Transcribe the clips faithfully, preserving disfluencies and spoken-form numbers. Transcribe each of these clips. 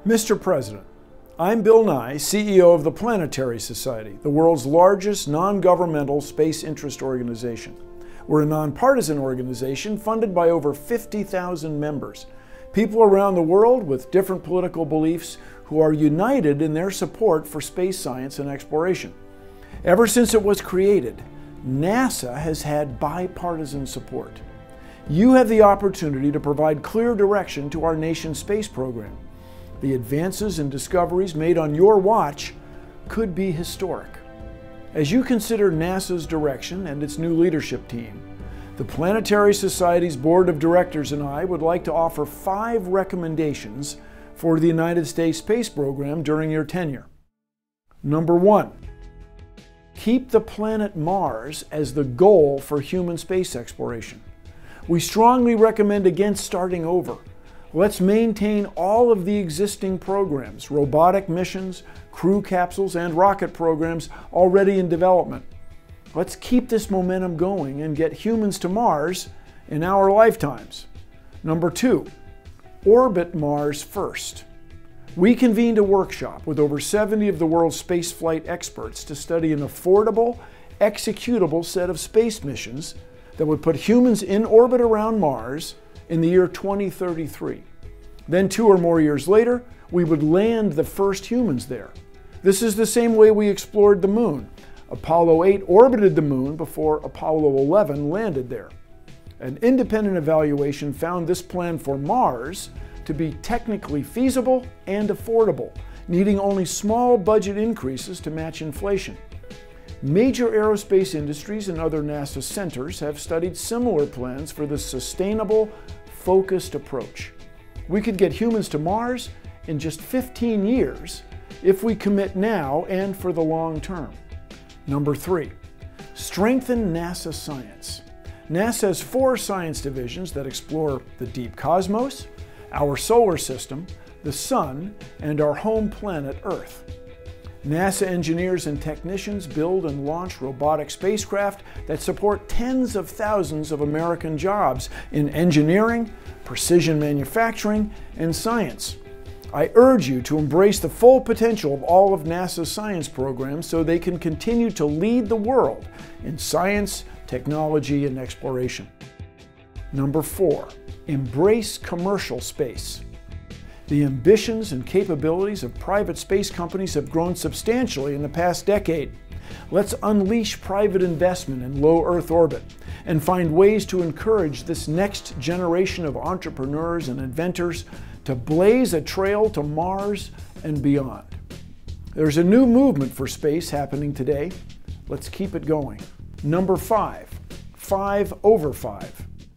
Mister President, I'm Bill Nye, C E O of the Planetary Society, the world's largest non-governmental space interest organization. We're a nonpartisan organization funded by over fifty thousand members, people around the world with different political beliefs who are united in their support for space science and exploration. Ever since it was created, NASA has had bipartisan support. You have the opportunity to provide clear direction to our nation's space program. The advances and discoveries made on your watch could be historic. As you consider NASA's direction and its new leadership team, the Planetary Society's Board of Directors and I would like to offer five recommendations for the United States space program during your tenure. Number one, keep the planet Mars as the goal for human space exploration. We strongly recommend against starting over. Let's maintain all of the existing programs, robotic missions, crew capsules, and rocket programs already in development. Let's keep this momentum going and get humans to Mars in our lifetimes. Number two, orbit Mars first. We convened a workshop with over seventy of the world's spaceflight experts to study an affordable, executable set of space missions that would put humans in orbit around Mars in the year twenty thirty-three. Then two or more years later, we would land the first humans there. This is the same way we explored the moon. Apollo eight orbited the moon before Apollo eleven landed there. An independent evaluation found this plan for Mars to be technically feasible and affordable, needing only small budget increases to match inflation. Major aerospace industries and other NASA centers have studied similar plans for this sustainable, focused approach. We could get humans to Mars in just fifteen years if we commit now and for the long term. Number three, strengthen NASA science. NASA has four science divisions that explore the deep cosmos, our solar system, the sun, and our home planet Earth. NASA engineers and technicians build and launch robotic spacecraft that support tens of thousands of American jobs in engineering, precision manufacturing, and science. I urge you to embrace the full potential of all of NASA's science programs so they can continue to lead the world in science, technology, and exploration. Number four, embrace commercial space. The ambitions and capabilities of private space companies have grown substantially in the past decade. Let's unleash private investment in low Earth orbit and find ways to encourage this next generation of entrepreneurs and inventors to blaze a trail to Mars and beyond. There's a new movement for space happening today. Let's keep it going. Number five, five over five.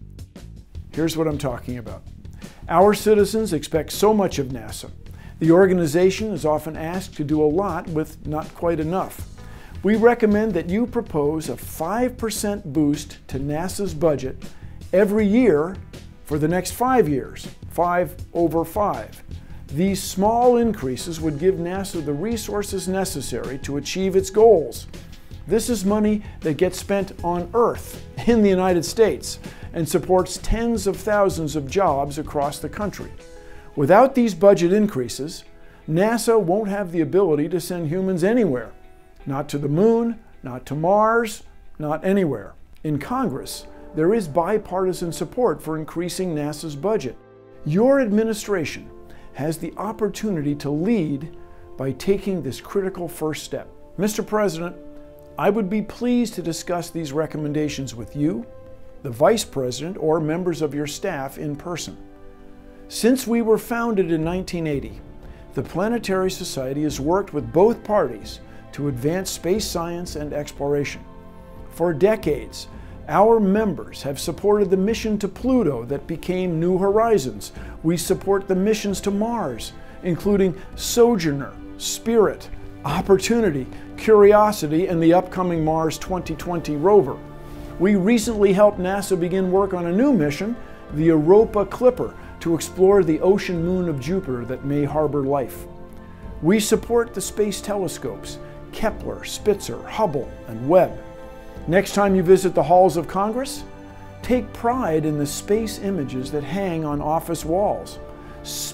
Here's what I'm talking about. Our citizens expect so much of NASA. The organization is often asked to do a lot with not quite enough. We recommend that you propose a five percent boost to NASA's budget every year for the next five years, five over five. These small increases would give NASA the resources necessary to achieve its goals. This is money that gets spent on Earth in the United States and supports tens of thousands of jobs across the country. Without these budget increases, NASA won't have the ability to send humans anywhere. Not to the moon, not to Mars, not anywhere. In Congress, there is bipartisan support for increasing NASA's budget. Your administration has the opportunity to lead by taking this critical first step. Mister President, I would be pleased to discuss these recommendations with you, the Vice President, or members of your staff in person. Since we were founded in nineteen eighty, the Planetary Society has worked with both parties to advance space science and exploration. For decades, our members have supported the mission to Pluto that became New Horizons. We support the missions to Mars, including Sojourner, Spirit, Opportunity, Curiosity, and the upcoming Mars twenty twenty rover. We recently helped NASA begin work on a new mission, the Europa Clipper, to explore the ocean moon of Jupiter that may harbor life. We support the space telescopes, Kepler, Spitzer, Hubble, and Webb. Next time you visit the halls of Congress, take pride in the space images that hang on office walls. Space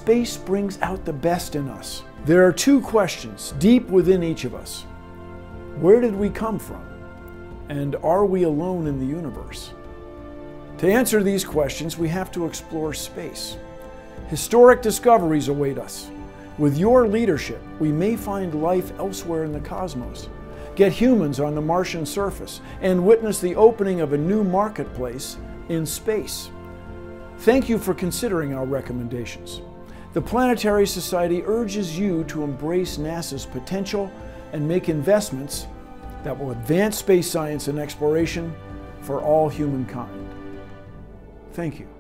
space brings out the best in us. There are two questions deep within each of us. Where did we come from? And are we alone in the universe? To answer these questions, we have to explore space. Historic discoveries await us. With your leadership, we may find life elsewhere in the cosmos, get humans on the Martian surface, and witness the opening of a new marketplace in space. Thank you for considering our recommendations. The Planetary Society urges you to embrace NASA's potential and make investments that will advance space science and exploration for all humankind. Thank you.